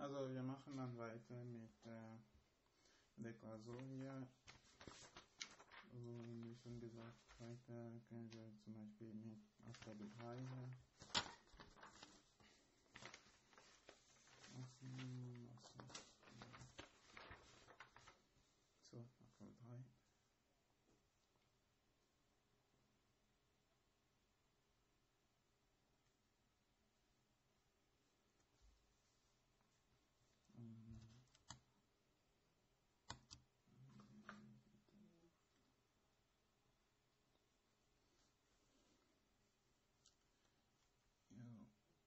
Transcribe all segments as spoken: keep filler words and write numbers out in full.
Also wir machen dann weiter mit äh, der Klausur hier. Und wie schon gesagt, weiter können wir zum Beispiel mit Aufgabe drei hier machen. So, Aufgabe drei. Ja.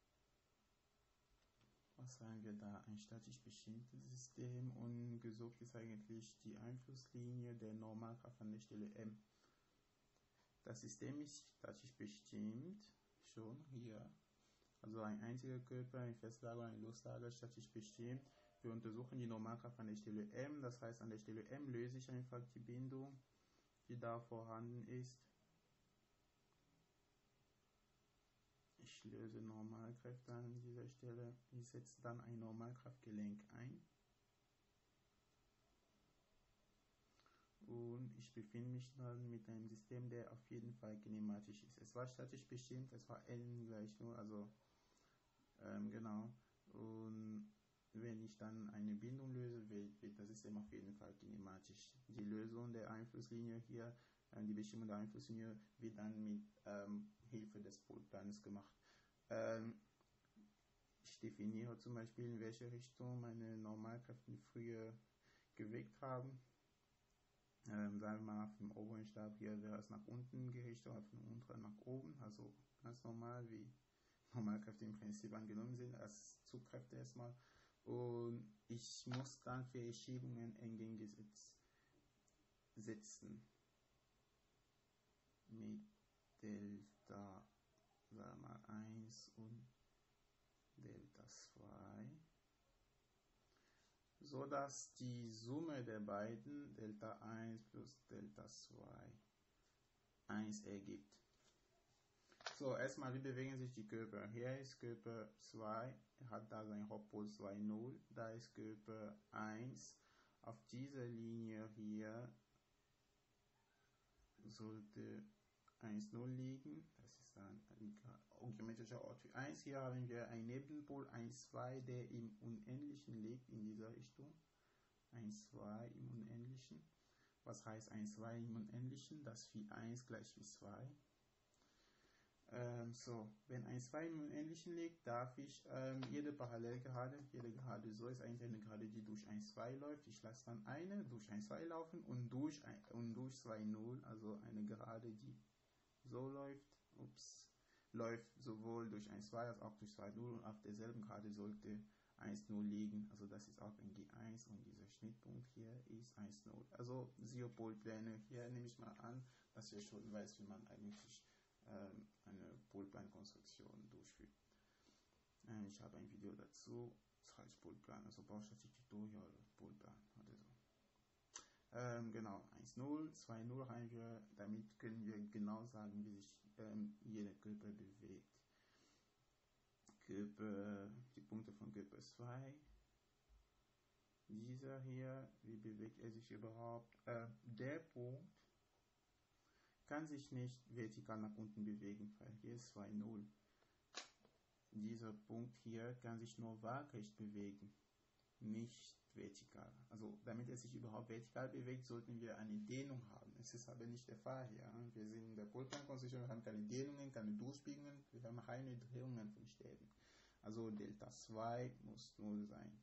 Was sagen wir da? Ein statisch bestimmtes System, und gesucht ist eigentlich die Einflusslinie der Normalkraft an der Stelle M. Das System ist statisch bestimmt, schon hier. Also ein einziger Körper, ein Festlager und ein Loslager statisch bestimmt. Wir untersuchen die Normalkraft an der Stelle M, das heißt an der Stelle M löse ich einfach die Bindung, die da vorhanden ist. Ich löse Normalkräfte an dieser Stelle. Ich setze dann ein Normalkraftgelenk ein. Und ich befinde mich dann mit einem System, der auf jeden Fall kinematisch ist. Es war statisch bestimmt, es war N gleich null, also ähm, genau. Und wenn ich dann eine Bindung löse, wird, wird das System auf jeden Fall kinematisch. Die Lösung der Einflusslinie hier, äh, die Bestimmung der Einflusslinie, wird dann mit ähm, Hilfe des Polplans gemacht. Ähm, ich definiere zum Beispiel, in welche Richtung meine Normalkräfte früher gewirkt haben. Ähm, sagen wir mal, auf dem oberen Stab hier wäre es nach unten gerichtet, auf dem unteren nach oben, also ganz normal, wie Normalkräfte im Prinzip angenommen sind, als Zugkräfte erstmal. Und ich muss dann Verschiebungen entgegengesetzt setzen mit Delta, sagen wir mal, eins und Delta zwei. So dass die Summe der beiden, Delta eins plus Delta zwei, eins ergibt. So, erstmal, wie bewegen sich die Körper? Hier ist Körper zwei, hat da sein Hauptpol zwei, null, da ist Körper eins. Auf dieser Linie hier sollte eins, null liegen, das ist dann ein geometrischer Ort für eins. Hier haben wir einen Nebenpol eins, zwei, der im Unendlichen liegt, in dieser Richtung. eins, zwei im Unendlichen. Was heißt eins, zwei im Unendlichen? Das wie eins gleich wie zwei. Ähm, so, wenn eins, zwei im Unendlichen liegt, darf ich ähm, jede Parallelgerade, jede Gerade so ist eigentlich eine Gerade, die durch eins, zwei läuft. Ich lasse dann eine durch eins, zwei laufen und durch, und durch zwei, null, also eine Gerade, die so läuft, ups, läuft sowohl durch eins, zwei als auch durch zwei, null, und auf derselben Gerade sollte eins, null liegen. Also das ist auch ein G eins und dieser Schnittpunkt hier ist eins, null. Also Sio-Polpläne, hier nehme ich mal an, dass ihr schon weiß, wie man eigentlich ähm, eine Polplankonstruktion durchführt. Ähm, ich habe ein Video dazu, das heißt Polplan, also Baustatik Tutorial, Polplan oder so. Ähm, genau, eins, null, zwei, null haben wir, damit können wir genau sagen, wie sich ähm, jeder Körper bewegt. Körper, die Punkte von Körper zwei. Dieser hier, wie bewegt er sich überhaupt? Äh, der Punkt kann sich nicht vertikal nach unten bewegen, weil hier ist zwei, null. Dieser Punkt hier kann sich nur waagerecht bewegen, nicht vertikal. Also damit er sich überhaupt vertikal bewegt, sollten wir eine Dehnung haben. Es ist aber nicht der Fall hier. Wir sind in der Polplankonstruktion, wir haben keine Dehnungen, keine Durchbiegungen, wir haben keine Drehungen von Stäben. Also Delta zwei muss null sein.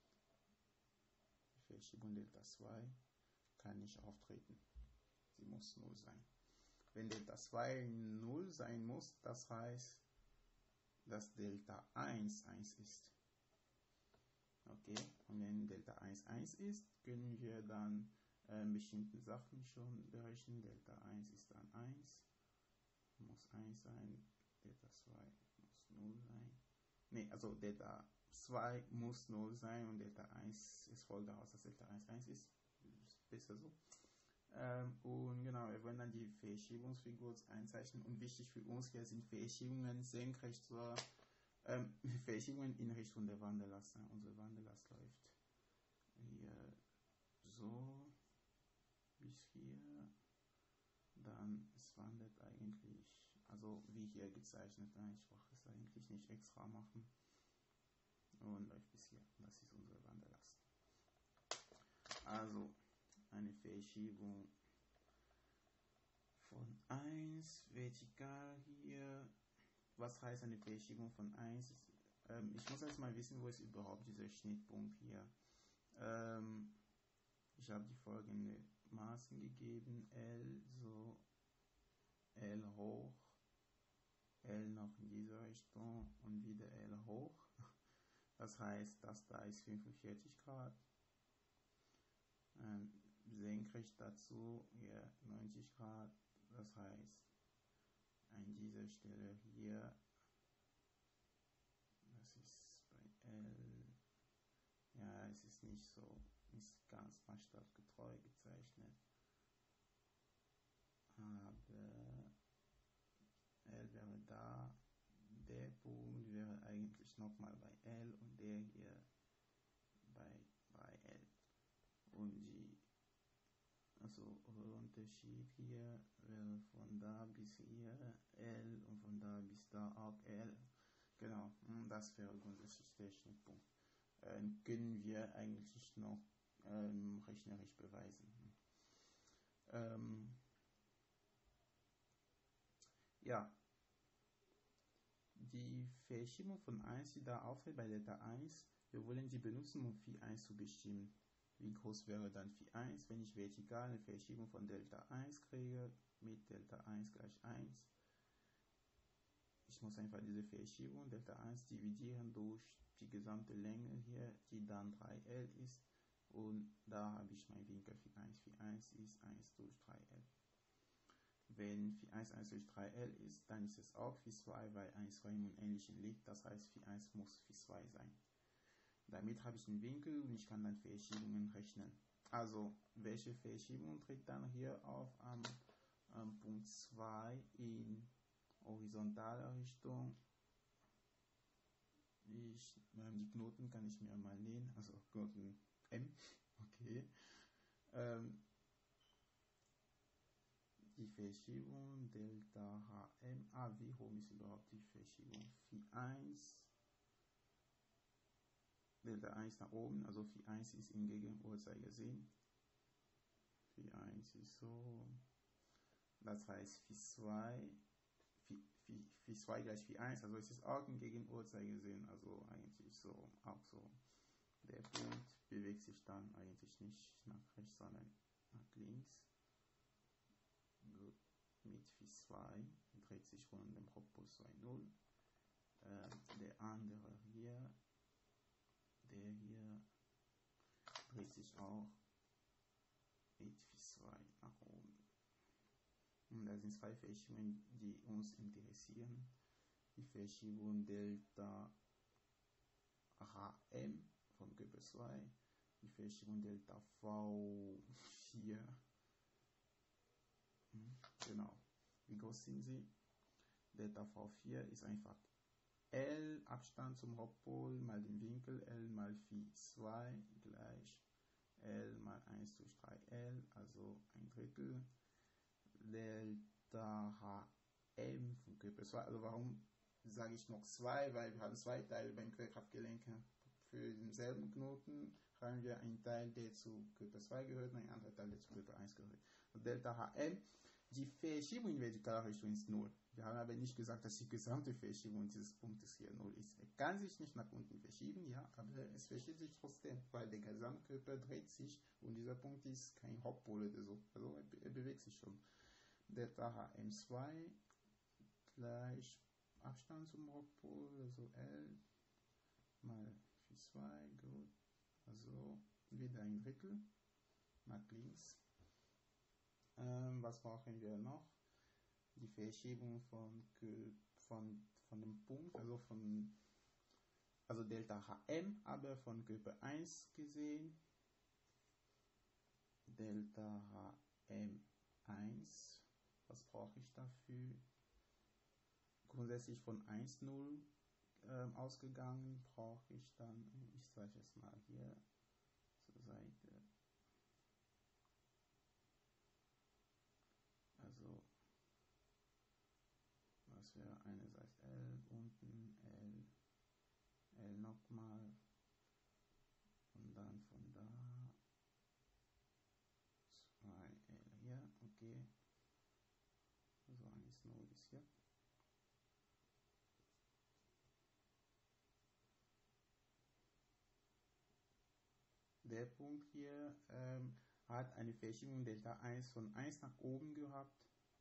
Die Verschiebung Delta zwei kann nicht auftreten. Sie muss null sein. Wenn Delta zwei null sein muss, das heißt, dass Delta eins eins ist. Okay, und wenn Delta eins eins ist, können wir dann äh, bestimmte Sachen schon berechnen. Delta eins ist dann eins, muss eins sein, Delta zwei muss null sein. Ne, also Delta zwei muss null sein und Delta eins ist voll daraus, dass Delta eins eins ist. Ist besser so. Ähm, und genau, wir wollen dann die Verschiebungsfigur einzeichnen, und wichtig für uns hier sind Verschiebungen senkrecht zur Ähm, Verschiebungen in Richtung der Wanderlast. Ne? Unsere Wanderlast läuft hier so bis hier. Dann es wandert eigentlich, also wie hier gezeichnet, ne? Ich brauche es eigentlich nicht extra machen. Und läuft bis hier. Das ist unsere Wanderlast. Also eine Verschiebung von eins vertikal hier. Was heißt eine Verschiebung von eins? Ähm, ich muss erst mal wissen, wo ist überhaupt dieser Schnittpunkt hier. Ähm, ich habe die folgenden Maßen gegeben. L, so L hoch, L noch in dieser Richtung und wieder L hoch. Das heißt, das da ist fünfundvierzig Grad. Ähm, senkrecht dazu hier neunzig Grad. Das heißt, an dieser Stelle hier, das ist bei L, ja, es ist nicht so, nicht ganz maßstabsgetreu gezeichnet. Aber L wäre da, der Punkt wäre eigentlich nochmal bei L und der hier bei drei L. Und die, also Unterschied hier wäre von da bis hier L und von da bis da auch L. Genau, das wäre grundsätzlich der Schnittpunkt. Ähm, können wir eigentlich noch ähm, rechnerisch beweisen. Ähm, ja, die Verschiebung von eins, die da auftritt bei Delta eins, wir wollen die benutzen, um Phi eins zu bestimmen. Wie groß wäre dann Phi eins, wenn ich vertikal eine Verschiebung von Delta eins kriege, mit Delta eins gleich eins. Ich muss einfach diese Verschiebung Delta eins dividieren durch die gesamte Länge hier, die dann drei L ist. Und da habe ich mein Winkel Phi eins. Phi eins ist eins durch drei L. Wenn Phi eins eins durch drei L ist, dann ist es auch Phi zwei, weil eins zwei im Unendlichen liegt. Das heißt, Phi eins muss Phi zwei sein. Damit habe ich einen Winkel und ich kann dann Verschiebungen rechnen. Also, welche Verschiebung tritt dann hier auf am, am Punkt zwei in horizontaler Richtung? Ich, die Knoten kann ich mir mal nähen, also Knoten M, okay. Ähm, die Verschiebung Delta H M, ah, wie hoch ist überhaupt die Verschiebung? Phi eins, Delta eins nach oben, also Phi eins ist im Gegenuhrzeigersinn. Phi eins ist so, das heißt Phi zwei, Phi, Phi, Phi zwei gleich Phi eins, also es ist auch im Gegenuhrzeigersinn, also eigentlich so, auch so. Der Punkt bewegt sich dann eigentlich nicht nach rechts, sondern nach links. Gut. Mit Phi zwei dreht sich rund um den Propus zwei null. Äh, der andere hier, der hier dreht sich auch mit Phi zwei nach oben. Und da sind zwei Verschiebungen, die uns interessieren. Die Verschiebung Delta H M von Körper zwei, die Verschiebung Delta V vier. Hm, genau. Wie groß sind sie? Delta V vier ist einfach L, Abstand zum Hauptpol, mal den Winkel, L mal Phi zwei gleich L mal eins durch drei L, also ein Drittel. Delta H M von Körper zwei, also warum sage ich noch zwei? Weil wir haben zwei Teile beim Querkraftgelenke. Für denselben Knoten haben wir einen Teil, der zu Körper zwei gehört, und einen anderen Teil, der zu Körper eins gehört. Und Delta H M, die Verschiebung in vertikaler Richtung ist null. Wir haben aber nicht gesagt, dass die gesamte Verschiebung dieses Punktes hier null ist. Er kann sich nicht nach unten verschieben, ja, aber es verschiebt sich trotzdem, weil der Gesamtkörper dreht sich und dieser Punkt ist kein Hauptpol oder so. Also er, er bewegt sich schon. Delta H M zwei gleich Abstand zum Hauptpol, also L mal Phi zwei, gut. Also wieder ein Drittel nach links. Ähm, was brauchen wir noch? Die Verschiebung von, von, von dem Punkt, also von also Delta H M, aber von Körper eins gesehen. Delta H M eins. Was brauche ich dafür? Grundsätzlich von eins null äh, ähm, ausgegangen, brauche ich dann, ich zeige es mal hier zur Seite, also was wäre einerseits L, unten L, L nochmal und dann von da zwei L hier, okay, so eins null ist hier. Der Punkt hier ähm, hat eine Verschiebung Delta eins von eins nach oben gehabt.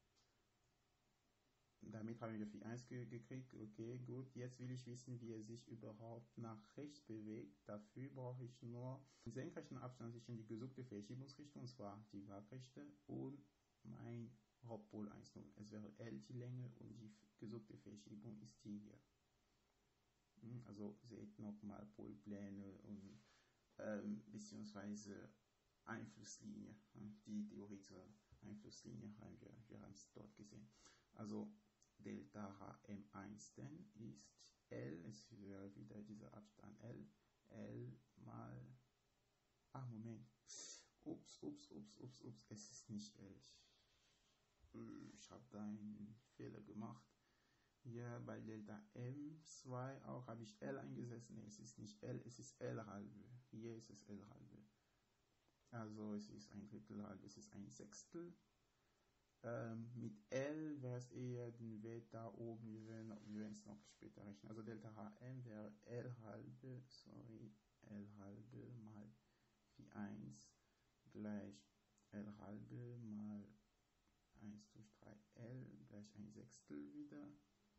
Damit haben wir Phi eins ge gekriegt. Okay, gut. Jetzt will ich wissen, wie er sich überhaupt nach rechts bewegt. Dafür brauche ich nur den senkrechten Abstand zwischen die gesuchte Verschiebungsrichtung, und zwar die waagrechte, und mein Hauptpol eins null. Es wäre L die Länge und die gesuchte Verschiebung ist die hier. Also seht nochmal Polpläne und ähm, beziehungsweise Einflusslinie, die theoretische Einflusslinie haben wir, wir haben es dort gesehen. Also Delta H M eins denn ist L, es wäre wieder dieser Abstand L, L mal, ah Moment, ups, ups, ups, ups, ups, es ist nicht L, ich habe da einen Fehler gemacht. Hier bei Delta M zwei auch habe ich L eingesetzt. Ne, es ist nicht L, es ist L halbe. Hier ist es L halbe. Also es ist ein Drittel halb, es ist ein Sechstel. Ähm, mit L wäre es eher den Wert da oben, wir werden, wir werden es noch später rechnen. Also Delta H M wäre L halbe, sorry, L halbe mal Phi eins gleich L halbe mal eins durch drei L gleich ein Sechstel wieder.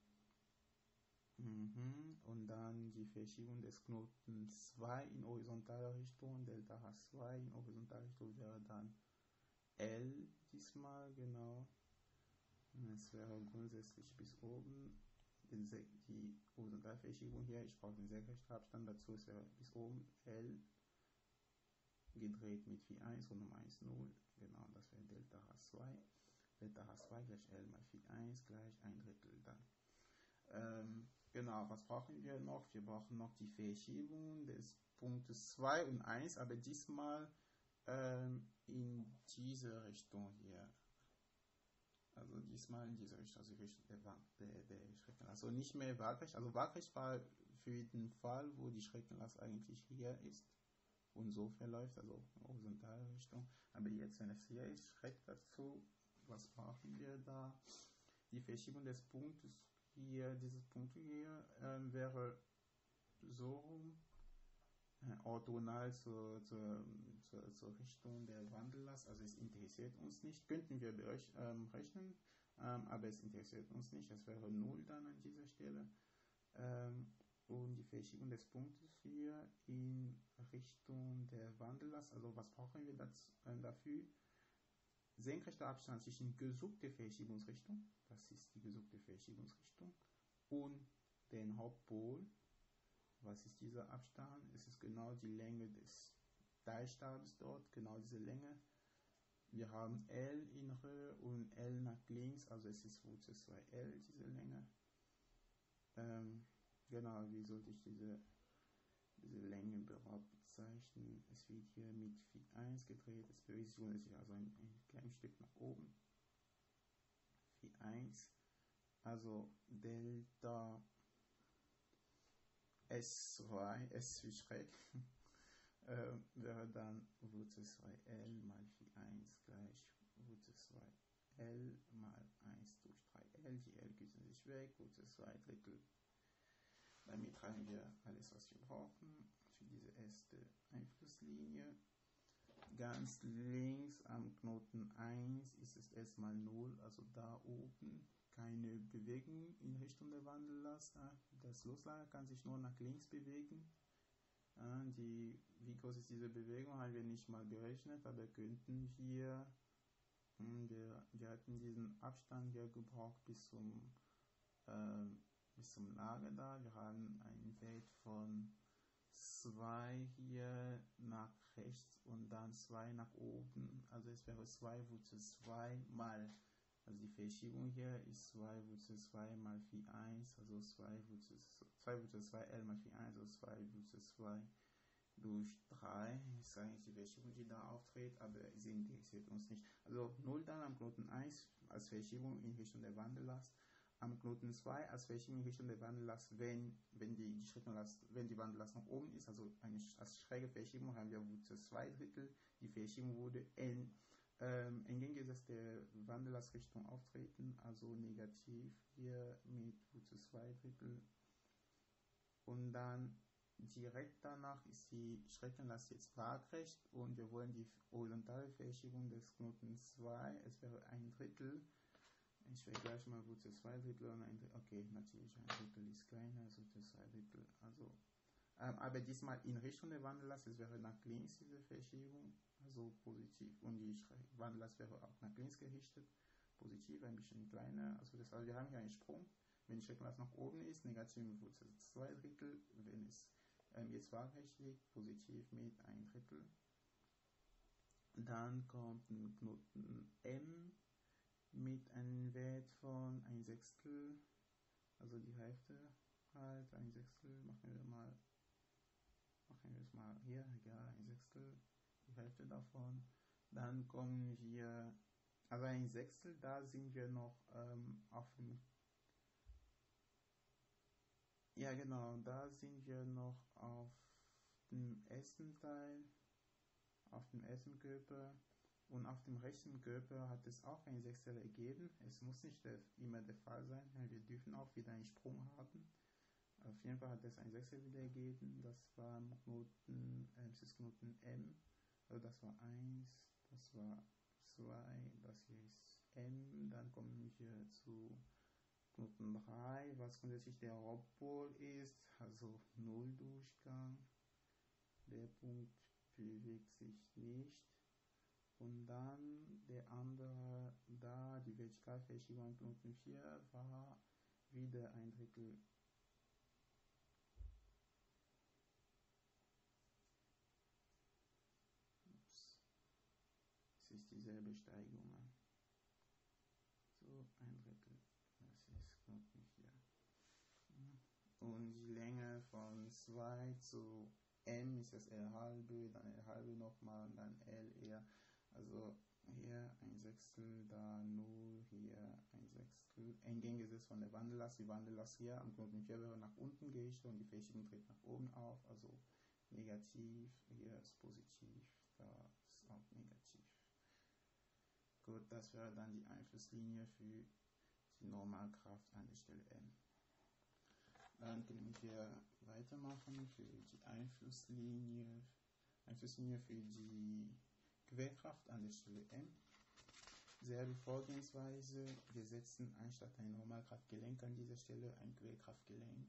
Mhm. Und dann die Verschiebung des Knoten zwei in horizontaler Richtung, Delta H zwei in horizontaler Richtung wäre dann L diesmal, genau. Es wäre grundsätzlich bis oben die horizontale Verschiebung hier, ich brauche den senkrechten Abstand dazu, es wäre bis oben L gedreht mit Phi eins und um eins null, genau, das wäre Delta H zwei. Delta H zwei gleich L mal Phi eins gleich ein Drittel dann. Ähm, genau, was brauchen wir noch? Wir brauchen noch die Verschiebung des Punktes zwei und eins, aber diesmal ähm, in diese Richtung hier. Also diesmal in diese Richtung, also die Richtung der, der, der Schreckenlast. Also nicht mehr waagrecht. Also waagrecht war für den Fall, wo die Schreckenlast eigentlich hier ist und so verläuft, also horizontale Richtung. Aber jetzt, wenn es hier ist, schräg dazu, was brauchen wir da? Die Verschiebung des Punktes hier, dieses Punkt hier, äh, wäre so rum, äh, orthogonal zur, zur, zur, zur Richtung der Wandellast, also es interessiert uns nicht, könnten wir ähm, rechnen, ähm, aber es interessiert uns nicht, es wäre null dann an dieser Stelle. Ähm, und die Verschiebung des Punktes hier in Richtung der Wandellast, also was brauchen wir das, äh, dafür? Senkrechter Abstand zwischen gesuchte Verschiebungsrichtung, das ist die gesuchte Verschiebungsrichtung, und den Hauptpol. Was ist dieser Abstand? Es ist genau die Länge des Teilstabs dort, genau diese Länge. Wir haben L in Höhe und L nach links, also es ist Wurzel zwei L, diese Länge. Ähm, genau, wie sollte ich diese, diese Länge überhaupt bezeichnen? Es wird hier mit Phi eins gedreht, es bewegt sich also ein, ein kleines Stück nach oben. Phi eins, also Delta S zwei, S wie schräg, äh, wäre dann Wurzel zwei L mal Phi eins gleich Wurzel zwei L mal eins durch drei L. Die L küssen sich weg, Wurzel zwei Drittel. Damit haben wir alles, was wir brauchen für diese erste Einflusslinie. Ganz links am Knoten eins ist es erstmal null, also da oben keine Bewegung in Richtung der Wandellast. Das Loslager kann sich nur nach links bewegen. Die, wie groß ist diese Bewegung, haben wir nicht mal berechnet, aber könnten hier, wir, wir hatten diesen Abstand hier gebraucht bis zum, äh, bis zum Lager da. Wir haben einen Wert von zwei hier nach rechts und dann zwei nach oben. Also es wäre zwei Wurzel zwei mal Also die Verschiebung hier ist zwei Wurzel zwei mal Phi eins, also zwei Wurzel zwei L mal Phi eins, also zwei Wurzel zwei durch drei. Das ist eigentlich die Verschiebung, die da auftritt, aber sie interessiert uns nicht. Also null dann am Knoten eins als Verschiebung in Richtung der Wandellast, am Knoten zwei als Verschiebung in Richtung der Wandellast, wenn, wenn, die, die Schrittlast, wenn die Wandellast nach oben ist, also eine, als schräge Verschiebung haben wir Wurzel zwei Drittel, die Verschiebung wurde in, ähm, entgegengesetzt der Wandellastrichtung auftreten, also negativ hier mit Wurzel zwei Drittel. Und dann direkt danach ist die Streckenlast jetzt waagrecht und wir wollen die horizontale Verschiebung des Knotens zwei, es wäre ein Drittel. Ich vergleiche mal Wurzel zwei Drittel und ein Drittel. Okay, natürlich ein Drittel ist kleiner als Wurzel zwei Drittel. Also, ähm, aber diesmal in Richtung der Wandellast, es wäre nach links diese Verschiebung, also positiv. Und die Wandellast wäre auch nach links gerichtet, positiv, ein bisschen kleiner. Also, das, also wir haben hier einen Sprung. Wenn die Streckenlast nach oben ist, negativ mit Wurzel zwei Drittel. Wenn es ähm, jetzt waagrecht liegt, positiv mit ein Drittel. Dann kommt ein Knoten M mit einem Wert von ein Sechstel, also die Hälfte halt, ein Sechstel, machen wir mal, machen wir es mal hier, egal, ein Sechstel, die Hälfte davon. Dann kommen wir, also ein Sechstel, da sind wir noch ähm, auf dem, ja genau, da sind wir noch auf dem ersten Teil, auf dem ersten Körper. Und auf dem rechten Körper hat es auch ein Sechstel ergeben. Es muss nicht der, immer der Fall sein. Wir dürfen auch wieder einen Sprung haben. Auf jeden Fall hat es ein Sechstel wieder ergeben. Das war Knoten, äh, das ist Knoten M. Also das war eins, das war zwei, das hier ist M. Dann kommen wir zu Knoten drei, was grundsätzlich der Hauptpol ist. Also null Durchgang. Der Punkt bewegt sich nicht. Und dann der andere, da die Vertikalverschiebung an Knoten vier war wieder ein Drittel. Ups. Es ist dieselbe Steigung. So, ein Drittel. Das ist Knoten vier. Und die Länge von zwei zu M ist das L halbe, dann L halbe nochmal und dann L eher. Also hier ein Sechstel, da null, hier ein Sechstel. Entgegengesetzt von der Wandellast. Die Wandellast hier am Knoten vier wäre nach unten gerichtet und die Verschiebung tritt nach oben auf. Also negativ, hier ist positiv, da ist auch negativ. Gut, das wäre dann die Einflusslinie für die Normalkraft an der Stelle M. Dann können wir weitermachen für die Einflusslinie, Einflusslinie für die Querkraft an der Stelle M. Selbe Vorgehensweise, wir setzen anstatt ein Normalkraftgelenk an dieser Stelle ein Querkraftgelenk.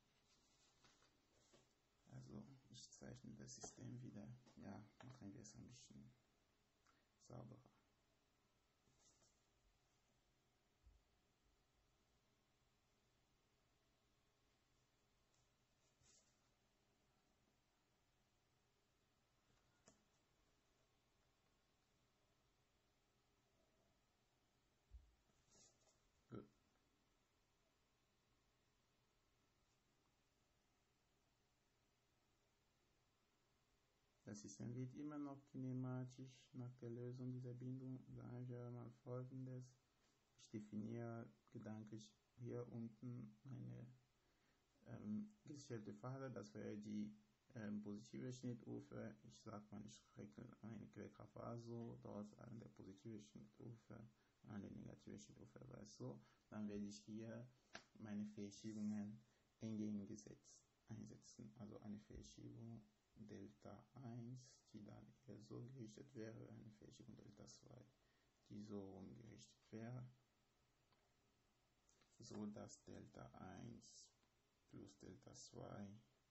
Also ich zeichne das System wieder, ja, machen wir es ein bisschen sauberer. Das System wird immer noch kinematisch nach der Lösung dieser Bindung. Sagen wir mal Folgendes. Ich definiere gedanklich hier unten eine ähm, gesicherte Phase. Das wäre die ähm, positive Schnittufer. Ich sage mal, ich rechne eine Querkraftphase so, dort an der positive Schnittufer, an der negative Schnittufer war es so. Dann werde ich hier meine Verschiebungen entgegengesetzt einsetzen. Also eine Verschiebung Delta eins, die dann eher so gerichtet wäre, eine Verschiebung Delta zwei, die so rumgerichtet wäre, so dass Delta eins plus Delta zwei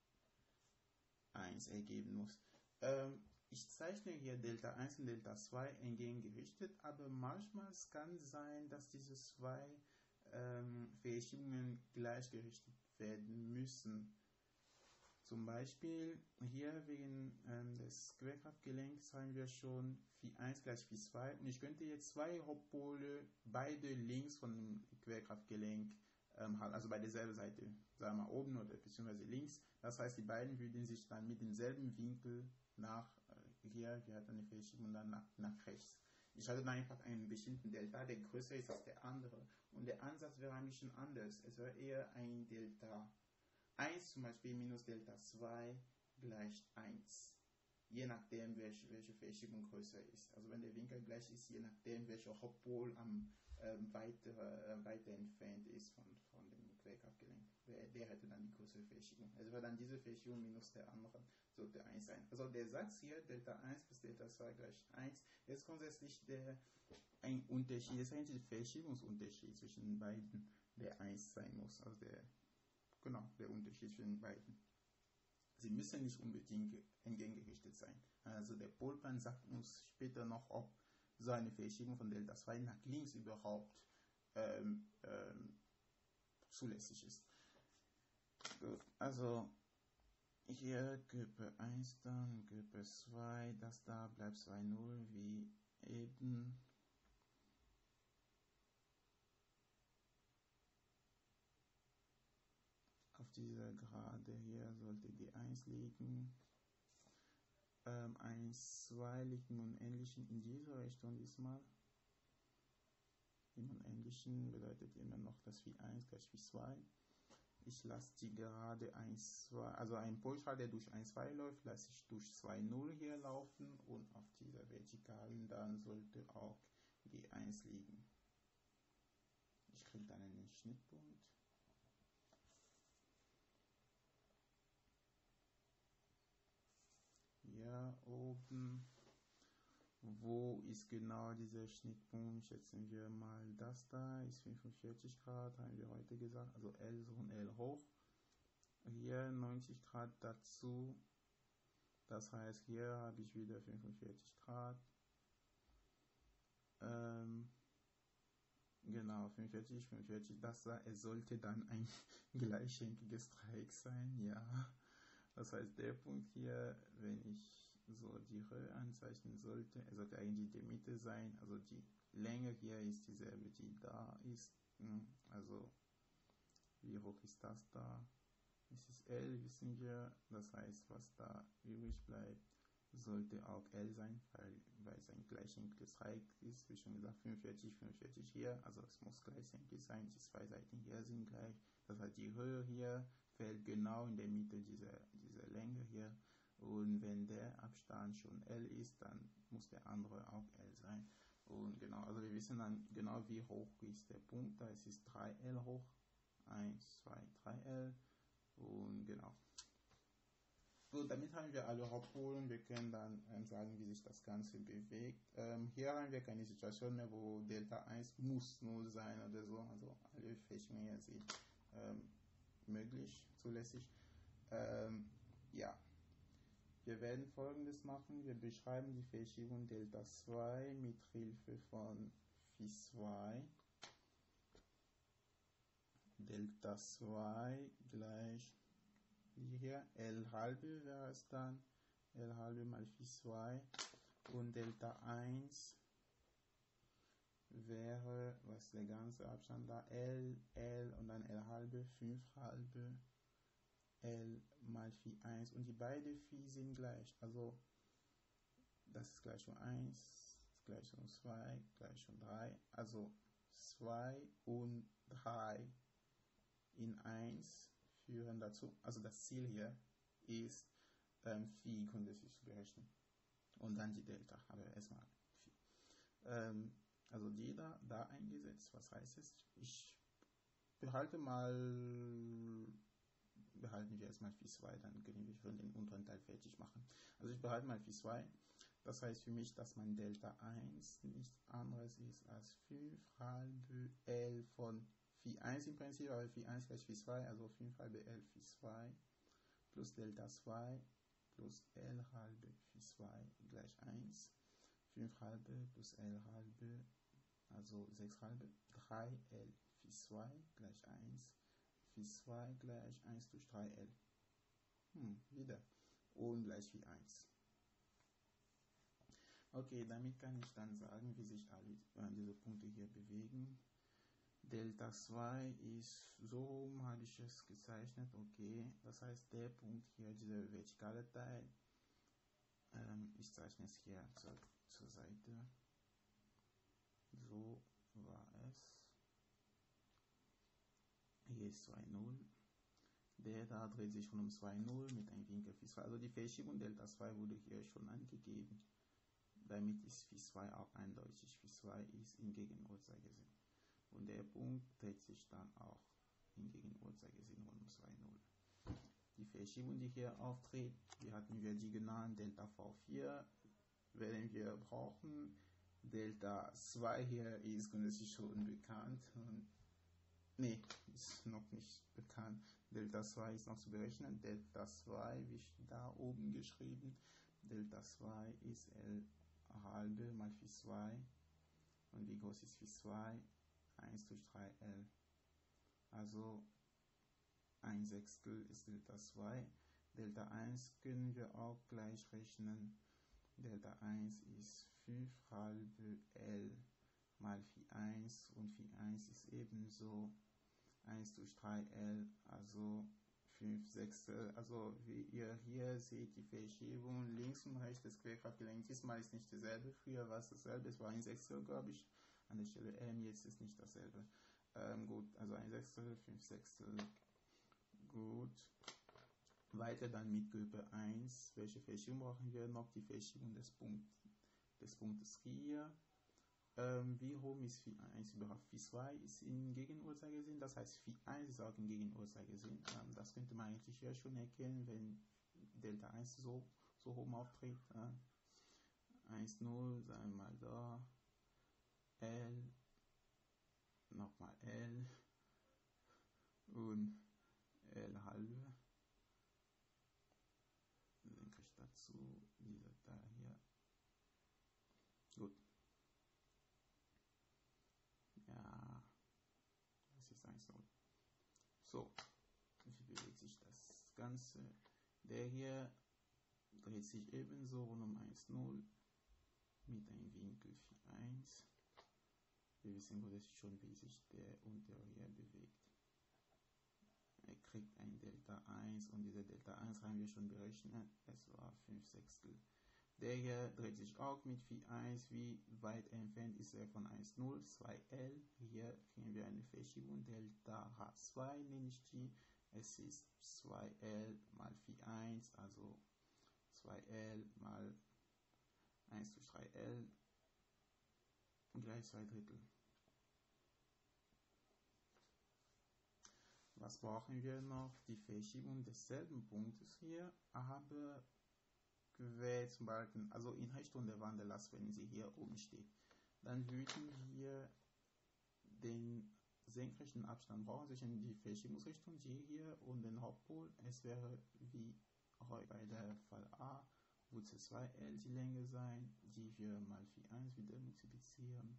eins ergeben muss. Ähm, ich zeichne hier Delta eins und Delta zwei entgegengerichtet, aber manchmal kann es sein, dass diese zwei ähm, Verschiebungen gleichgerichtet werden müssen. Zum Beispiel hier wegen ähm, des Querkraftgelenks haben wir schon Phi eins gleich Phi zwei und ich könnte jetzt zwei Hauptpole beide links von dem Querkraftgelenk ähm, haben, also bei derselben Seite, sagen wir mal oben oder beziehungsweise links. Das heißt, die beiden würden sich dann mit demselben Winkel nach äh, hier, wir hatten eine Verschiebung dann nach, nach rechts. Ich hatte dann einfach einen bestimmten Delta, der größer ist als der andere und der Ansatz wäre ein bisschen anders. Es wäre eher ein Delta eins zum Beispiel minus Delta zwei gleich eins. Je nachdem, welche, welche Verschiebung größer ist. Also wenn der Winkel gleich ist, je nachdem, welcher Hauptpol am ähm, weiter, äh, weiter entfernt ist von, von dem Querkraftgelenk. Der, der hätte dann die größere Verschiebung. Also wäre dann diese Verschiebung minus der andere, sollte eins sein. Also der Satz hier, Delta eins bis Delta zwei gleich eins, ist grundsätzlich der, ein Unterschied, das ist eigentlich der Verschiebungsunterschied zwischen beiden, der eins sein muss. Also der Genau, der Unterschied zwischen beiden. Sie müssen nicht unbedingt entgegengerichtet sein. Also der Polplan sagt uns später noch, ob so eine Verschiebung von Delta zwei nach links überhaupt ähm, ähm, zulässig ist. Gut, also hier Gruppe eins, dann Gruppe zwei, das da bleibt zwei null wie eben. Auf dieser Gerade hier sollte die eins liegen. Ähm, eins, zwei liegt im Unendlichen in dieser Richtung diesmal. Im Unendlichen bedeutet immer noch das Phi eins gleich Phi zwei. Ich lasse die Gerade eins, zwei, also ein Polstrahl, der durch eins, zwei läuft, lasse ich durch zwei null hier laufen und auf dieser Vertikalen dann sollte auch die eins liegen. Ich kriege dann einen Schnittpunkt. Hier oben, wo ist genau dieser Schnittpunkt? Schätzen wir mal, das da ist fünfundvierzig Grad, haben wir heute gesagt, also L so und L hoch. Hier neunzig Grad dazu, das heißt, hier habe ich wieder fünfundvierzig Grad. Ähm, genau, fünfundvierzig, fünfundvierzig, das da, es sollte dann ein gleichschenkiges Dreieck sein, ja. Das heißt, der Punkt hier, wenn ich so die Höhe anzeichnen sollte, er sollte eigentlich die Mitte sein, also die Länge hier ist dieselbe, die da ist, also wie hoch ist das da? Es ist L, wissen wir, das heißt, was da übrig bleibt, sollte auch L sein, weil, weil es ein gleichschenkiges Dreieck ist, wie schon gesagt, fünfundvierzig, fünfundvierzig hier, also es muss gleichschenkig sein, die zwei Seiten hier sind gleich, das heißt, die Höhe hier fällt genau in der Mitte dieser, dieser Länge hier. Und wenn der Abstand schon L ist, dann muss der andere auch L sein. Und genau, also wir wissen dann genau, wie hoch ist der Punkt. Da ist es drei L hoch. eins, zwei, drei L. Und genau. Gut, damit haben wir alle Hauptpolen. Wir können dann ähm, sagen, wie sich das Ganze bewegt. Ähm, hier haben wir keine Situation mehr, wo Delta eins muss null sein oder so. Also alle Flächen hier sind ähm, möglich, zulässig. Ähm, ja, wir werden Folgendes machen. Wir beschreiben die Verschiebung Delta zwei mit Hilfe von Phi zwei. Delta zwei gleich hier L halbe wäre es dann. L halbe mal Phi zwei. Und Delta eins wäre, was ist der ganze Abstand da? L, L und dann L halbe, fünf halbe. L mal Phi eins und die beiden Phi sind gleich, also das ist gleich um eins, gleich um zwei, gleich um drei, also zwei und drei in eins führen dazu, also das Ziel hier ist ähm, Phi grundsätzlich zu berechnen und dann die Delta, aber erstmal Phi. Ähm, also die da, da eingesetzt, was heißt es? Ich behalte mal behalten wir erstmal Phi zwei, dann können wir schon den unteren Teil fertig machen. Also ich behalte mal Phi zwei, das heißt für mich, dass mein Delta eins nichts anderes ist als fünf halbe L von Phi eins im Prinzip, aber Phi eins gleich Phi zwei, also fünf halbe L Phi zwei plus Delta zwei plus L halbe Phi zwei gleich eins, fünf halbe plus L halbe, also sechs halbe, drei L Phi zwei gleich eins, Phi zwei gleich eins durch drei L. hm, wieder und gleich wie eins. Okay, damit kann ich dann sagen, wie sich alle äh, diese Punkte hier bewegen. Delta zwei ist, so rum habe ich es gezeichnet, okay, das heißt der Punkt hier, dieser vertikale Teil, ähm, ich zeichne es hier zur, zur Seite, so war es, hier ist zwei null, der da dreht sich um zwei null mit einem Winkel Phi zwei, also die Verschiebung Delta zwei wurde hier schon angegeben, damit ist Phi zwei auch eindeutig, Phi zwei ist im Gegenuhrzeigersinn. Und der Punkt dreht sich dann auch im Gegenuhrzeigersinn um zwei null. Die Verschiebung, die hier auftritt, die hatten wir die genannt, Delta V vier, werden wir brauchen. Delta zwei hier ist grundsätzlich schon bekannt. Ne, ist noch nicht bekannt. Delta zwei ist noch zu berechnen. Delta zwei, wie da oben geschrieben, Delta zwei ist L halbe mal Phi zwei. Und wie groß ist Phi zwei? eins durch drei L. Also ein Sechstel ist Delta zwei. Delta eins können wir auch gleich rechnen. Delta eins ist fünf halbe L mal Phi eins und Phi eins ist ebenso eins durch drei L, also fünf Sechstel. Also wie ihr hier seht, die Verschiebung links und rechts des Querkraftgelenks. Diesmal ist nicht dasselbe. Früher war es dasselbe, es war ein Sechstel, glaube ich. An der Stelle M, jetzt ist nicht dasselbe. Ähm, gut, also ein Sechstel, fünf Sechstel. Gut. Weiter dann mit Gruppe eins. Welche Verschiebung brauchen wir noch? Die Verschiebung des, Punkt, des Punktes hier. Ähm, wie hoch ist Phi eins überhaupt? Phi zwei ist im Gegenuhrzeigersinn, das heißt Phi eins ist auch im Gegenuhrzeigersinn. Ähm, das könnte man eigentlich hier schon erkennen, wenn Delta eins so, so hoch auftritt. Äh, eins null, sagen wir mal da. L, nochmal L und L halbe. Dann kriege ich dazu dieser Teil hier. Gut. Ja, das ist eins null. So, wie bewegt sich das Ganze? Der hier dreht sich ebenso rund um eins null mit einem Winkel Phi eins. Wir wissen grundsätzlich schon, wie sich der untere hier bewegt. Er kriegt ein Delta eins und diese Delta eins haben wir schon berechnet. Es war fünf Sechstel. Der hier dreht sich auch mit Phi eins. Wie weit entfernt ist er von eins null? zwei L. Hier kriegen wir eine Verschiebung. Delta H zwei nenne ich die. Es ist zwei L mal Phi eins, also zwei L mal eins durch drei L gleich zwei Drittel. Was brauchen wir noch? Die Verschiebung desselben Punktes hier, aber quer zum Balken, also in Richtung der Wanderlast, wenn sie hier oben steht. Dann würden wir den senkrechten Abstand brauchen, sich in die Verschiebungsrichtung, die hier und den Hauptpol. Es wäre wie heute bei der Fall A, Wurzel zwei L die Länge sein, die wir mal Phi eins wieder multiplizieren,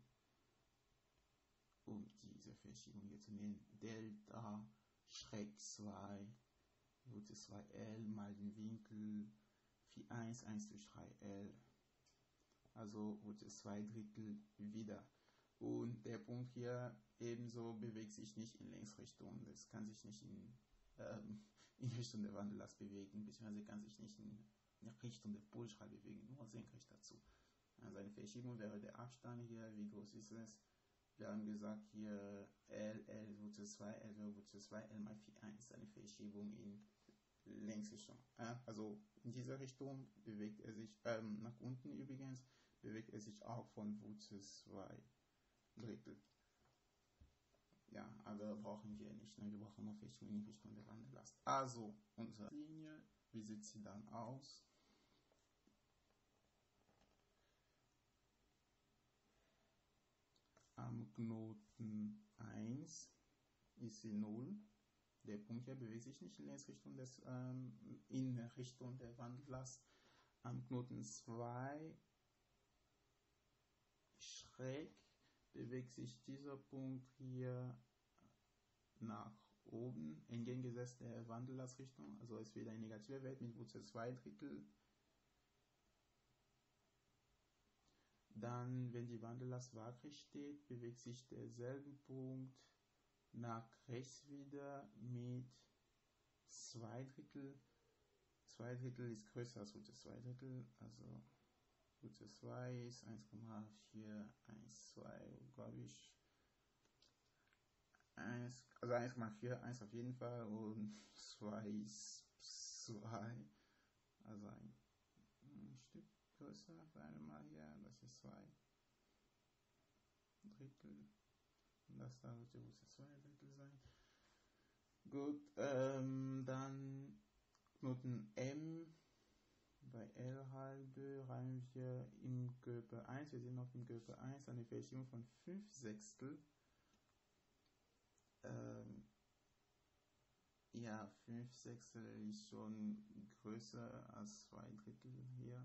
um diese Verschiebung hier zu nehmen. Delta Schräg zwei, Wurzel zwei L mal den Winkel Phi eins, eins durch drei L, also Wurzel zwei Drittel wieder. Und der Punkt hier ebenso bewegt sich nicht in Längsrichtung, das kann sich nicht in, ähm, in Richtung der Wanderlast bewegen, beziehungsweise kann sich nicht in Richtung der Polstrahl bewegen, nur senkrecht dazu. Also eine Verschiebung wäre der Abstand hier, wie groß ist es? Wir haben gesagt hier L, L, Wurzel zwei, L, Wurzel zwei, L mal Phi eins, eine Verschiebung in Längsrichtung. Also in dieser Richtung bewegt er sich, ähm, nach unten übrigens, bewegt er sich auch von Wurzel zwei Drittel. Ja, aber brauchen wir nicht, ne? Wir brauchen noch Verschiebung in Richtung der Wanderlast. Also unsere Linie, wie sieht sie dann aus? Am Knoten eins ist sie null. Der Punkt hier bewegt sich nicht in Richtung des, ähm, in Richtung der Wanderlast. Am Knoten zwei schräg bewegt sich dieser Punkt hier nach oben entgegengesetzt der Wandellastrichtung, also es wird ein negativer Wert mit Wurzel zwei Drittel. Dann, wenn die Wandellast waagrecht steht, bewegt sich derselbe Punkt nach rechts wieder mit zwei Drittel. zwei Drittel ist größer als Wurzel zwei Drittel, also Wurzel zwei ist eins Komma vier eins zwei, glaube ich. eins, also eins Komma vier eins auf jeden Fall und zwei ist zwei, also ein, ein Stück größer, sagen wir mal hier, das ist zwei Drittel und das da wird die Wurzel zwei Drittel sein. Gut, ähm, dann Knoten M bei L halbe reimen wir im Körper eins, wir sind noch im Körper eins, eine Verschiebung von fünf Sechstel. Ähm, ja, fünf Sechstel ist schon größer als zwei Drittel hier.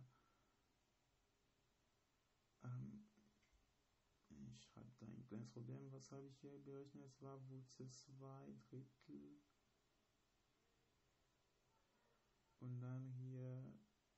Ähm, ich habe da ein kleines Problem, was habe ich hier berechnet? Es war Wurzel zwei Drittel. Und dann hier.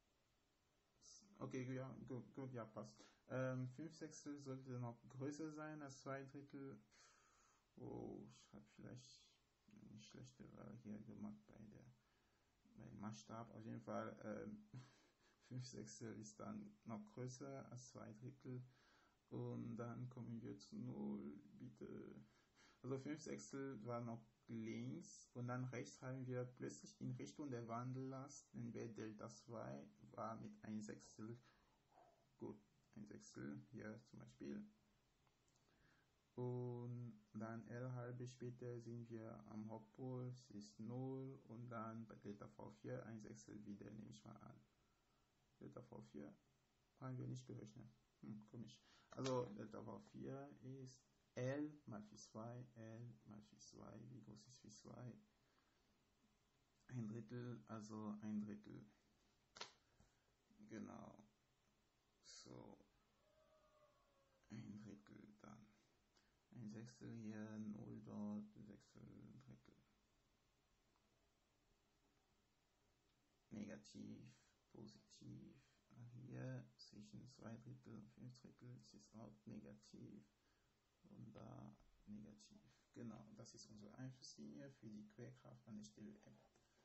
Okay, ja, gut, gut, ja, passt. Ähm, fünf Sechstel sollte noch größer sein als zwei Drittel. Oh, ich habe vielleicht eine schlechte Wahl hier gemacht bei der beim Maßstab. Auf jeden Fall, ähm, fünf Sechstel ist dann noch größer als zwei Drittel. Und dann kommen wir zu null, bitte. Also fünf Sechstel war noch links und dann rechts haben wir plötzlich in Richtung der Wandellast den Wert Delta zwei war mit ein Sechstel, gut, ein Sechstel hier zum Beispiel. Und dann L halbe später sind wir am Hauptpol, es ist null und dann bei Delta V vier ein Sechstel wieder, nehme ich mal an. Delta V vier haben wir nicht berechnet. Hm, komisch. Also Delta V vier ist L mal Phi zwei, L mal Phi zwei, wie groß ist Phi zwei? Ein Drittel, also ein Drittel. Genau. So. Ein Drittel dann. Ein Sechstel hier, null dort, Sechstel, Drittel. Negativ, positiv. Hier zwischen zwei Drittel und fünf Drittel ist es auch negativ. Und da negativ. Genau, das ist unsere Einflusslinie für die Querkraft an der Stelle M.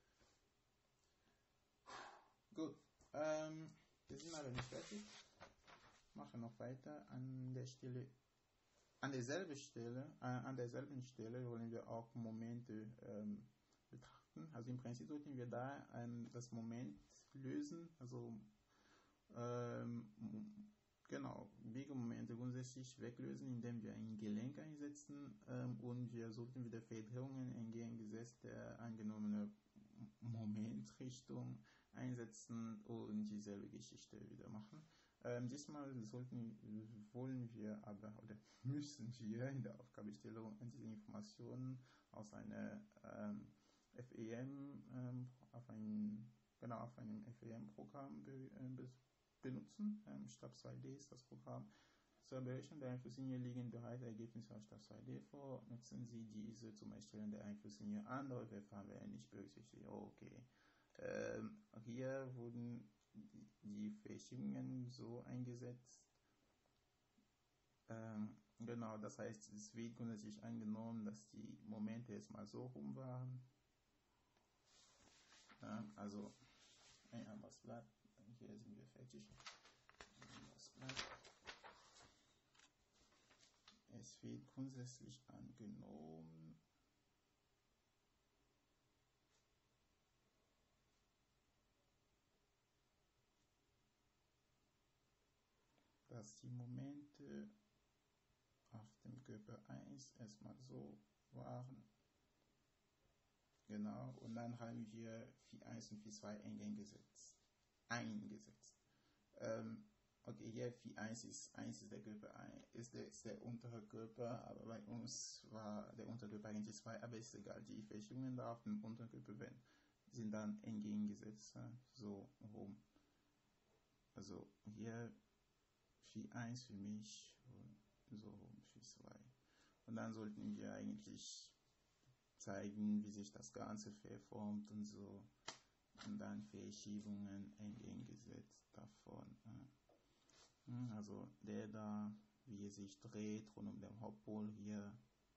Gut, ähm, wir sind aber nicht fertig. Machen noch weiter an der Stelle, an derselben Stelle, äh, an derselben Stelle wollen wir auch Momente ähm, betrachten. Also im Prinzip sollten wir da ähm, das Moment lösen, also ähm, genau, Biegemomente grundsätzlich weglösen, indem wir ein Gelenk einsetzen ähm, und wir sollten wieder Verdrehungen entgegengesetzt der angenommenen Momentrichtung einsetzen und dieselbe Geschichte wieder machen. Ähm, diesmal sollten, wollen wir aber oder müssen wir in der Aufgabenstellung diese Informationen aus einer ähm, F E M ähm, auf ein genau auf einem F E M-Programm be, äh, be, benutzen. Ähm, Stab zwei D ist das Programm. Zur Berechnung der Einflusslinie liegen bereits Ergebnisse aus Stab zwei D vor. Nutzen Sie diese zum Erstellen der Einflusslinie. Andere Verfahren werden nicht berücksichtigt. Okay. Ähm, hier wurden die Verschiebungen so eingesetzt. Ähm, genau, das heißt, es wird grundsätzlich angenommen, dass die Momente jetzt mal so rum waren. Ähm, also ein Arbeitsblatt. Hier sind wir fertig. Es wird grundsätzlich angenommen, dass die Momente auf dem Körper eins erstmal so waren. Genau, und dann haben wir Phi eins und Phi zwei eingesetzt. eingesetzt. Ähm, okay, hier Phi eins ist eins ist der Körper eins, ist der, ist der untere Körper, aber bei uns war der untere Körper eigentlich zwei, aber ist egal, die Verschiebungen da auf dem unteren Körper werden, sind dann entgegengesetzt, so rum. Also hier Phi eins für mich und so rum Phi zwei. Und dann sollten wir eigentlich zeigen, wie sich das Ganze verformt und so. Und dann Verschiebungen entgegengesetzt davon. Also der da, wie er sich dreht rund um den Hauptpol hier.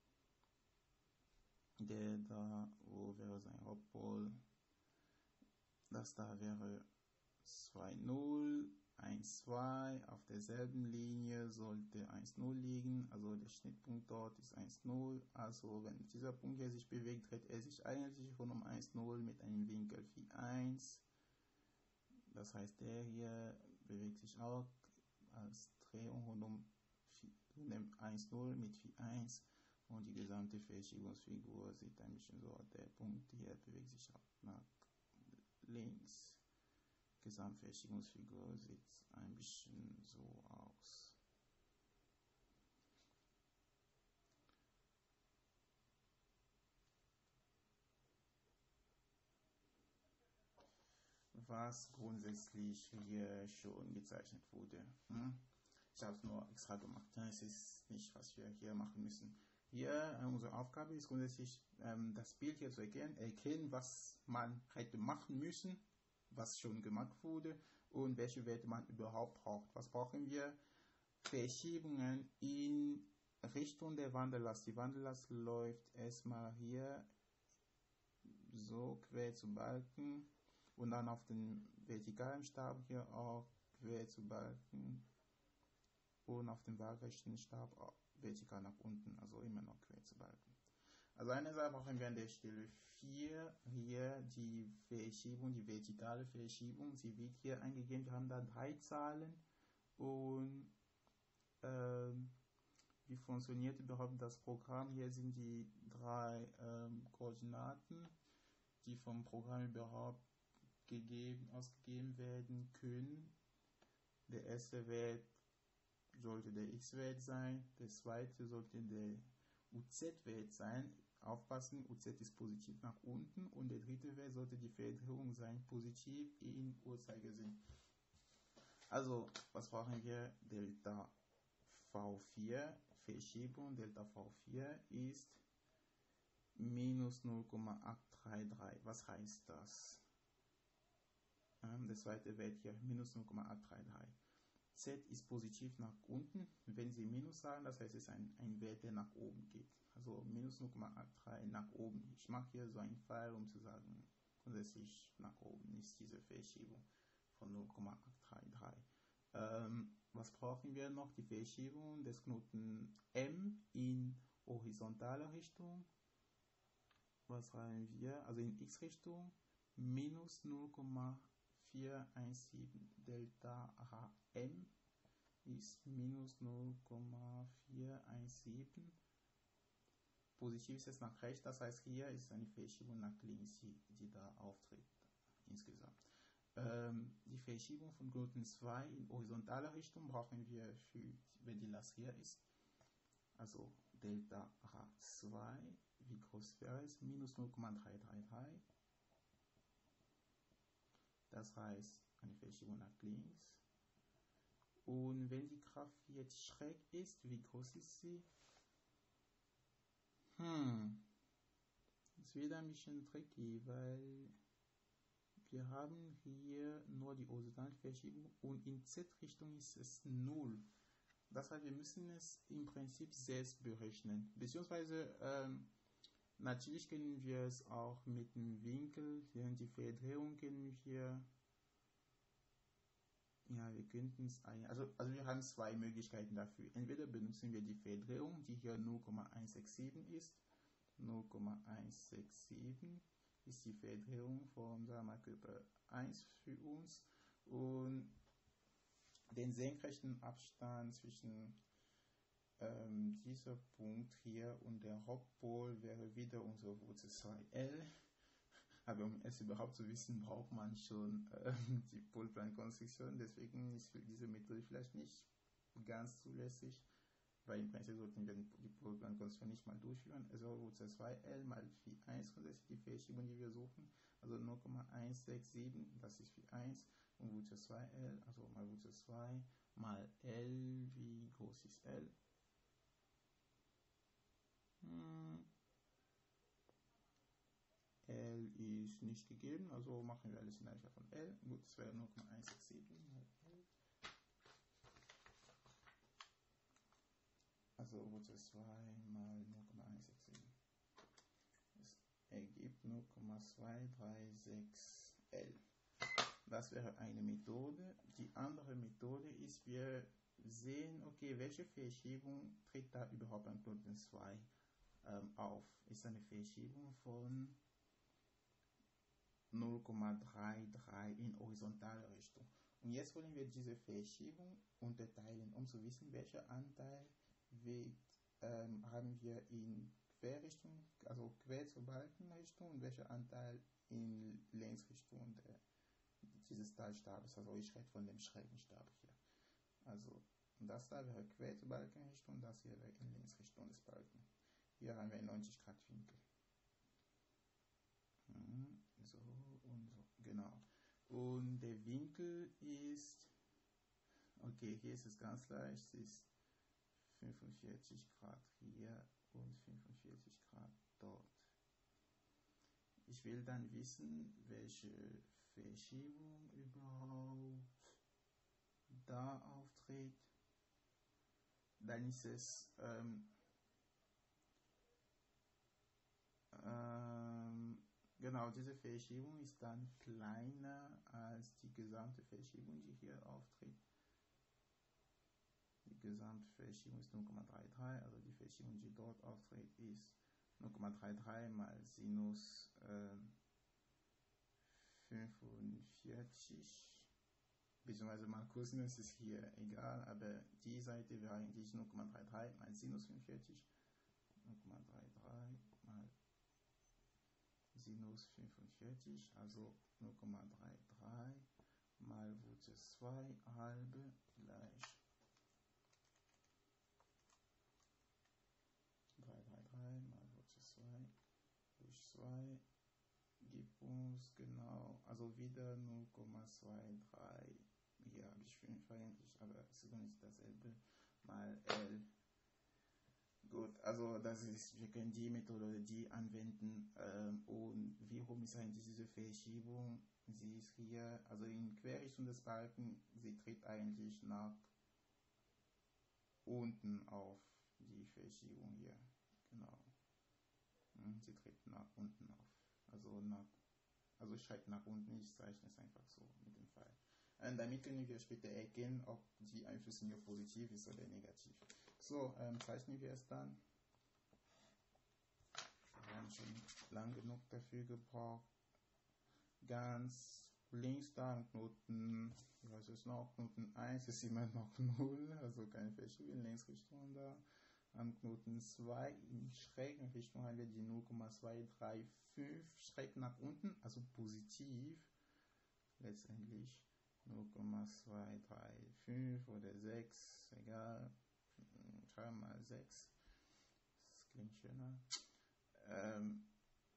Der da, wo wäre sein Hauptpol? Das da wäre zwei null, eins zwei. Auf derselben Linie sollte eins null liegen. Also der Schnittpunkt dort ist eins null. Also wenn dieser Punkt hier sich bewegt, dreht er sich eigentlich rund um eins null mit einem Winkel Phi eins. Das heißt, der hier bewegt sich auch als Drehung rund um eins null mit Phi eins. Und die gesamte Verschiebungsfigur sieht ein bisschen so aus. Der Punkt hier bewegt sich auch nach links. Gesamtverschiebungsfigur sieht ein bisschen so aus. Was grundsätzlich hier schon gezeichnet wurde. Hm? Ich habe es nur extra gemacht. Es ist nicht, was wir hier machen müssen. Hier, äh, unsere Aufgabe ist grundsätzlich, ähm, das Bild hier zu erkennen, erkennen, was man hätte machen müssen, was schon gemacht wurde und welche Werte man überhaupt braucht. Was brauchen wir? Verschiebungen in Richtung der Wanderlast. Die Wanderlast läuft erstmal hier so quer zu Balken und dann auf den vertikalen Stab hier auch quer zu Balken und auf dem waagerechten Stab auch vertikal nach unten, also immer noch quer zu Balken. Also einerseits brauchen wir an der Stelle vier hier die Verschiebung, die vertikale Verschiebung. Sie wird hier eingegeben. Wir haben da drei Zahlen. Und ähm, wie funktioniert überhaupt das Programm? Hier sind die drei ähm, Koordinaten, die vom Programm überhaupt gegeben, ausgegeben werden können. Der erste Wert sollte der X-Wert sein. Der zweite sollte der U Z-Wert sein. Aufpassen, U Z ist positiv nach unten und der dritte Wert sollte die Verdrehung sein, positiv in Uhrzeigersinn. Also, was brauchen wir? Delta V vier, Verschiebung, Delta V vier ist minus null Komma acht drei drei. Was heißt das? Ähm, der zweite Wert hier, minus null Komma acht drei drei. Z ist positiv nach unten. Wenn Sie Minus sagen, das heißt, es ist ein, ein Wert, der nach oben geht. Also minus null Komma acht drei nach oben. Ich mache hier so einen Pfeil, um zu sagen, grundsätzlich nach oben ist diese Verschiebung von null Komma acht drei drei. Ähm, was brauchen wir noch? Die Verschiebung des Knoten M in horizontaler Richtung. Was schreiben wir? Also in X-Richtung minus null Komma vier eins sieben. Delta H M ist minus null Komma vier eins sieben. Positiv ist es nach rechts, das heißt, hier ist eine Verschiebung nach links, die, die da auftritt insgesamt. Ähm, die Verschiebung von Knoten zwei in horizontaler Richtung brauchen wir, für, wenn die Last hier ist. Also Delta H zwei, wie groß wäre es? Minus null Komma drei drei drei. Das heißt, eine Verschiebung nach links. Und wenn die Kraft jetzt schräg ist, wie groß ist sie? Hm, es wird ein bisschen tricky, weil wir haben hier nur die horizontale Verschiebung und in Z-Richtung ist es null. Das heißt, wir müssen es im Prinzip selbst berechnen. Beziehungsweise, ähm, natürlich können wir es auch mit dem Winkel, während die Verdrehung können wir, ja, wir könnten es ein, also, also wir haben zwei Möglichkeiten dafür. Entweder benutzen wir die Verdrehung, die hier null Komma eins sechs sieben ist. null Komma eins sechs sieben ist die Verdrehung von Körper eins für uns. Und den senkrechten Abstand zwischen ähm, dieser Punkt hier und der Hauptpol wäre wieder unsere Wurzel zwei L. Aber um es überhaupt zu wissen, braucht man schon äh, die Polplankonstruktion. Deswegen ist diese Methode vielleicht nicht ganz zulässig, weil im Prinzip sollten wir die Polplankonstruktion nicht mal durchführen. Also Wurzel zwei L mal Phi eins, das ist die Verschiebung, die wir suchen. Also null Komma eins sechs sieben, das ist Phi eins. Und Wurzel zwei L, also mal Wurzel zwei mal L, wie groß ist L? Hm. L ist nicht gegeben, also machen wir alles in Alpha von L. Gut, das wäre null Komma eins sechs sieben mal L. Also Wurzel zwei mal null Komma eins sechs sieben. Das ergibt null Komma zwei drei sechs L. Das wäre eine Methode. Die andere Methode ist, wir sehen, okay, welche Verschiebung tritt da überhaupt an Knoten zwei ähm, auf? Ist eine Verschiebung von null Komma dreiunddreißig in horizontale Richtung. Und jetzt wollen wir diese Verschiebung unterteilen, um zu wissen, welcher Anteil wird, ähm, haben wir in Querrichtung, also quer zur Balkenrichtung, und welcher Anteil in Längsrichtung der, dieses Teilstabes. Also ich rede von dem schrägen Stab hier. Also das da wäre quer zur Balkenrichtung, das hier wäre in Längsrichtung des Balken. Hier haben wir einen neunzig Grad Winkel. So und so, genau. Und der Winkel ist, okay, hier ist es ganz leicht, es ist fünfundvierzig Grad hier und fünfundvierzig Grad dort. Ich will dann wissen, welche Verschiebung überhaupt da auftritt. Dann ist es ähm, ähm, genau, diese Verschiebung ist dann kleiner als die gesamte Verschiebung, die hier auftritt. Die gesamte Verschiebung ist null Komma dreiunddreißig, also die Verschiebung, die dort auftritt, ist null Komma dreiunddreißig mal Sinus äh, fünfundvierzig, beziehungsweise mal Cosinus ist hier egal, aber die Seite wäre eigentlich null Komma dreiunddreißig mal Sinus fünfundvierzig, null Komma dreiunddreißig mal Sinus fünfundvierzig, also null Komma dreiunddreißig mal Wurzel zwei halbe gleich dreihundertdreiunddreißig mal Wurzel zwei durch zwei gibt uns genau, also wieder null Komma dreiundzwanzig, hier habe ich fünf eigentlich, aber es ist nicht dasselbe, mal L. Gut, also das ist, wir können die Methodologie anwenden, ähm, und wie rum ist eigentlich diese Verschiebung? Sie ist hier, also in Querrichtung des Balken, sie tritt eigentlich nach unten auf, die Verschiebung hier, genau. Sie tritt nach unten auf, also nach, also ich schreibe nach unten, ich zeichne es einfach so mit dem Pfeil. Und damit können wir später erkennen, ob die Einflusslinie positiv ist oder negativ. So, ähm, zeichnen wir es dann. Wir haben schon lang genug dafür gebraucht. Ganz links da am Knoten, was ist noch, Knoten eins ist immer noch null, also keine Verschiebung in Längsrichtung da. Am Knoten zwei in schrägen Richtung haben wir die null Komma zweihundertfünfunddreißig schräg nach unten, also positiv. Letztendlich null Komma zweihunderfünfunddreißig oder sechs, egal. Schreiben wir mal sechs. Das klingt schöner. Ähm,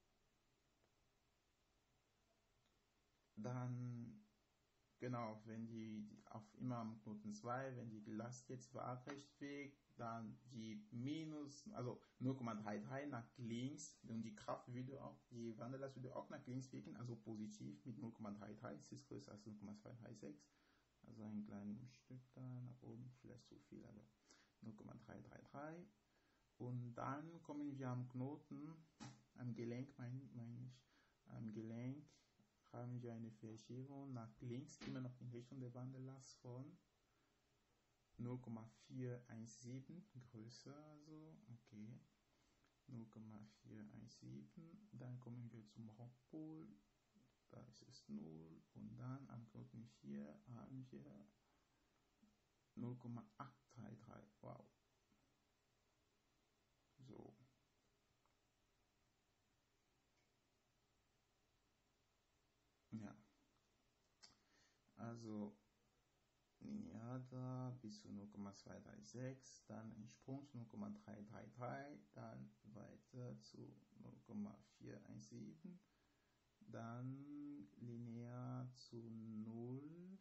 dann, genau, wenn die auf immer am Knoten zwei, wenn die Last jetzt waagrecht wiegt, dann die minus, also null Komma dreiunddreißig nach links, und die Kraft würde auch, die Wanderlast würde auch nach links wirken, also positiv mit null Komma dreiunddreißig, es ist größer als null Komma zweihundertsechsunddreißig, also ein kleines Stück da nach oben, vielleicht zu viel, aber null Komma dreihundertdreiunddreißig. Und dann kommen wir am Knoten, am Gelenk meine mein ich, am Gelenk haben wir eine Verschiebung nach links, immer noch in Richtung der Wanderlast von null Komma vierhundertsiebzehn, größer also, okay, null Komma vierhundertsiebzehn, dann kommen wir zum Hauptpol, da ist es null, und dann am Knoten vier haben wir null Komma achthundertdreiunddreißig, wow, so. Ja, also linear da bis zu null Komma zweihundertsechsunddreißig, dann ein Sprung zu null Komma dreihundertdreiunddreißig, dann weiter zu null Komma vierhundertsiebzehn, dann linear zu null,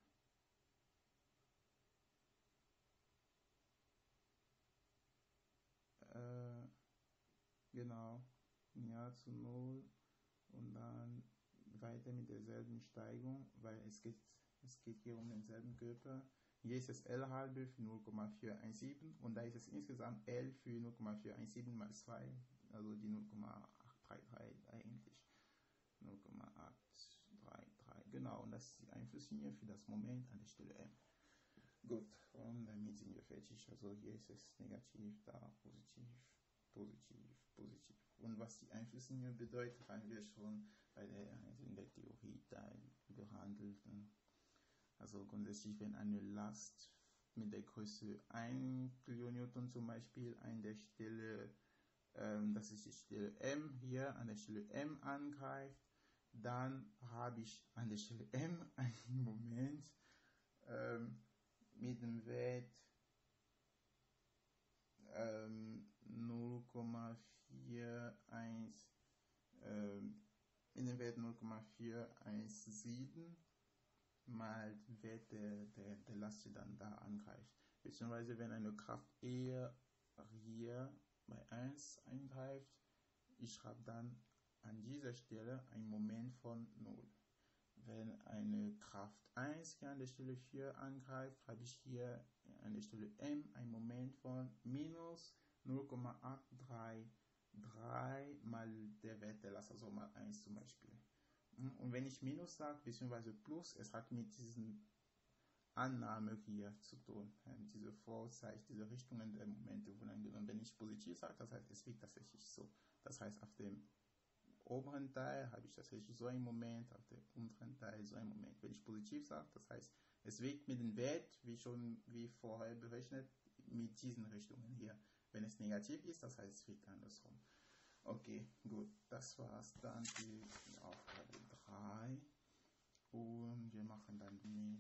äh, genau, linear zu null und dann weiter mit derselben Steigung, weil es geht, es geht hier um denselben Körper. Hier ist es L halbe für null Komma vier eins sieben und da ist es insgesamt L für null Komma vier eins sieben mal zwei, also die null Komma acht drei drei eigentlich. null Komma acht drei drei, genau, und das ist die Einflusslinie für das Moment an der Stelle M. Gut, und damit sind wir fertig. Also hier ist es negativ, da positiv, positiv, positiv. Und was die Einflusslinie bedeutet, haben wir schon bei der, also in der Theorie Teil behandelt. Also grundsätzlich, wenn eine Last mit der Größe ein Kilonewton zum Beispiel an der Stelle, ähm, das ist die Stelle M hier, an der Stelle M angreift, dann habe ich an der Stelle M einen Moment ähm, mit dem Wert ähm, null Komma vier eins ähm, in dem Wert null Komma vier eins sieben mal den Wert der, der, der Last, die dann da angreift. Beziehungsweise wenn eine Kraft eher hier bei eins eingreift, ich schreibe dann an dieser Stelle ein Moment von null. Wenn eine Kraft eins hier an der Stelle vier angreift, habe ich hier an der Stelle M ein Moment von minus null Komma acht drei drei mal der Wert der Last, also mal eins zum Beispiel. Und wenn ich Minus sage, beziehungsweise Plus, es hat mit diesen Annahme hier zu tun, diese Vorzeichen, diese Richtungen der Momente wurden angenommen. Wenn ich positiv sage, das heißt, es wirkt tatsächlich so. Das heißt, auf dem oberen Teil habe ich tatsächlich so einen Moment, auf dem unteren Teil so einen Moment. Wenn ich positiv sage, das heißt, es wirkt mit dem Wert, wie schon wie vorher berechnet, mit diesen Richtungen hier. Wenn es negativ ist, das heißt, es wirkt andersrum. Okay, gut, das war's dann die Aufgabe drei und wir machen dann mit,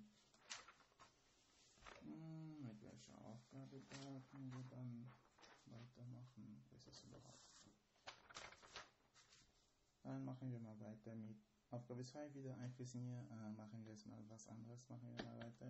mit welcher Aufgabe da können wir dann weitermachen? Was ist überhaupt? Dann machen wir mal weiter mit Aufgabe zwei wieder Einflusslinie, äh, machen wir jetzt mal was anderes, machen wir mal weiter